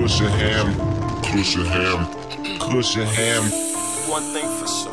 Cushion ham, cushion ham, cushion ham. One thing for sure.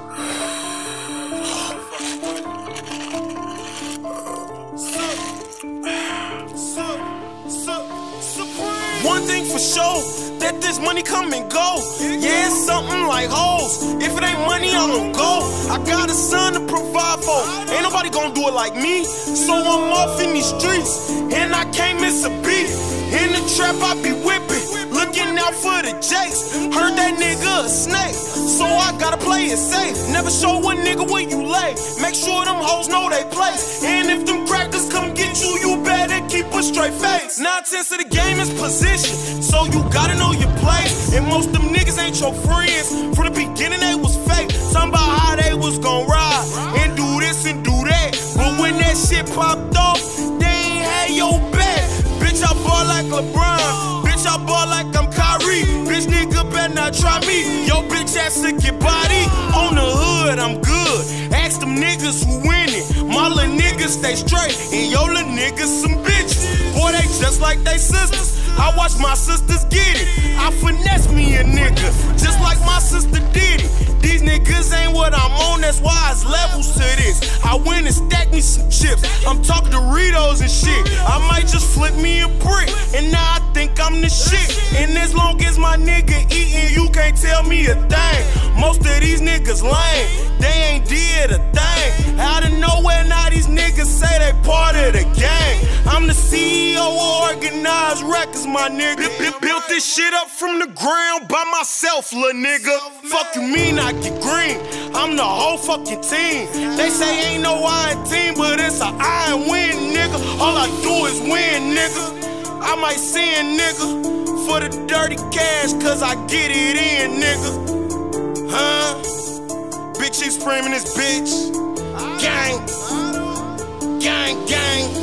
One thing for sure, that this money come and go. Yeah, it's something like hoes. If it ain't money, I don't go. I got a son to provide for. Ain't nobody gonna do it like me. So I'm off in these streets, and I can't miss a beat. In the trap, I be whipping, looking out for the jakes. Heard that nigga a snake, so I gotta play it safe. Never show a nigga where you lay. Make sure them hoes know they place. And if them crackers come get you, you better keep a straight face. 9/10 of the game is position, so you gotta know your place. And most them niggas ain't your friends. From the beginning they was fake, talking about how they was gon' ride and do this and do that. But when that shit popped off, they ain't had your back. Bitch, I ball like LeBron. Bitch, I ball like I'm Kyrie. Bitch, nigga better not try me. Yo, bitch ass to get body. On the hood, I'm good. Ask them niggas who winning. My little niggas stay straight, and yo little niggas some bitches. Boy, they just like they sisters. I watch my sisters get it. I finesse me a nigga, just like my sister did it. These niggas ain't what I'm on, that's why it's levels to this. I went and stacked me some chips. I'm talking Doritos and shit. I might just flip me a brick, and now I think I'm the shit. And as long as my nigga eating, you can't tell me a thing. Most of these niggas lame, they ain't did a thing. Out of nowhere now these niggas say they part of the gang. I'm the CEO of Organized Records, my nigga. Built this shit up from the ground by myself, lil' nigga. Fuck you mean I get green? I'm the whole fucking team. They say ain't no iron team, but it's a iron win, nigga. All I do is win, nigga. I might send nigga for the dirty cash, cause I get it in, nigga. Huh? Bitch, you screaming this bitch. Gang. Gang, gang.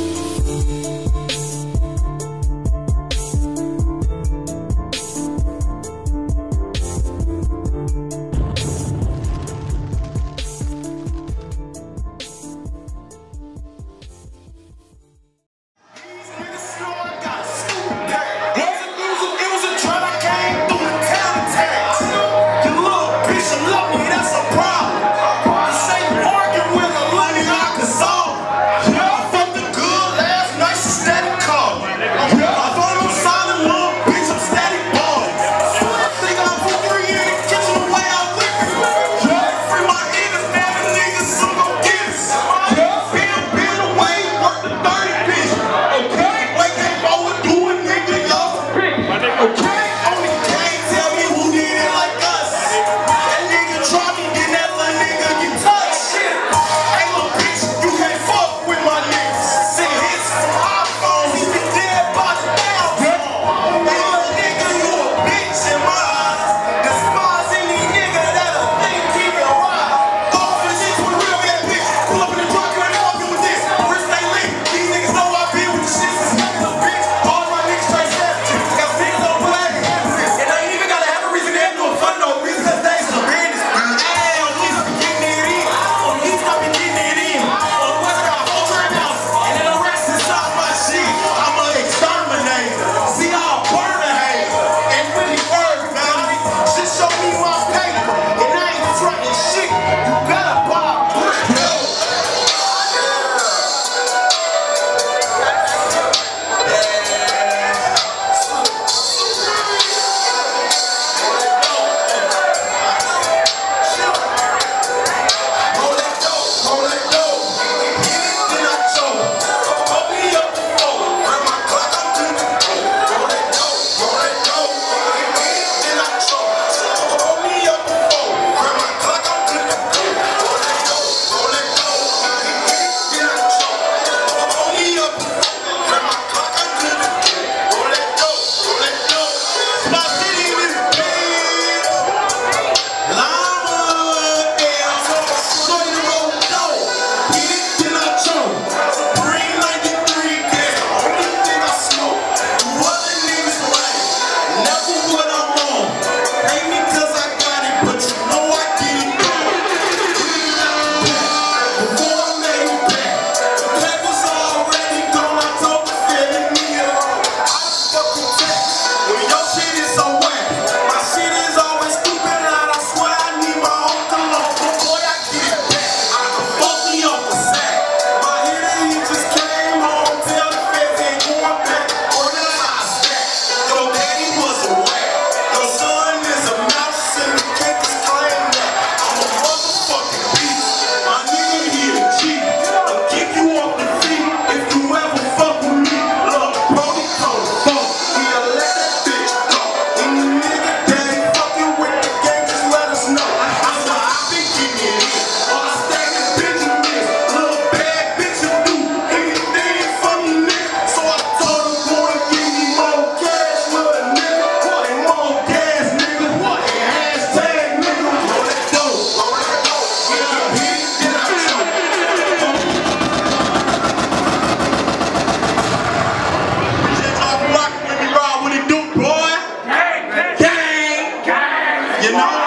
You know